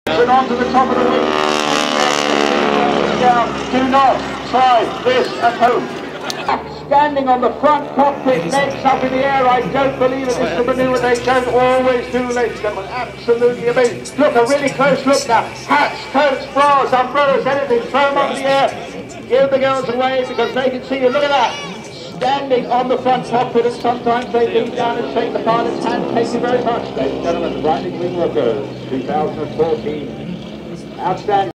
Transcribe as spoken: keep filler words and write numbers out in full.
And on to the top of the wing. Down. Do not try this at home. Standing on the front cockpit, legs up in the air. I don't believe it. This is a manoeuvre they don't always do, ladies and gentlemen. Absolutely amazing. Look, a really close look now. Hats, coats, bras, umbrellas, anything. Throw them up in the air. Give the girls away because they can see you. Look at that. Standing on the front cockpit, and sometimes they lean down and shake the pilot's hand. Thank you very much, ladies and gentlemen. Rising Wing Workers, two thousand fourteen. Outstanding.